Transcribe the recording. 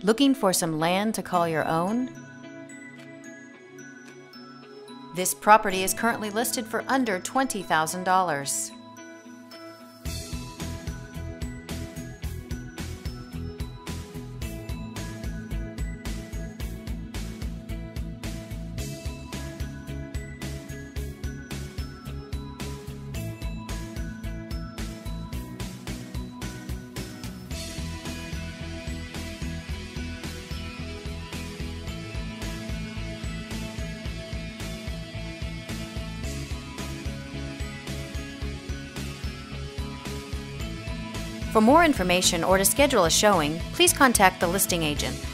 Looking for some land to call your own? This property is currently listed for under $20,000. For more information or to schedule a showing, please contact the listing agent.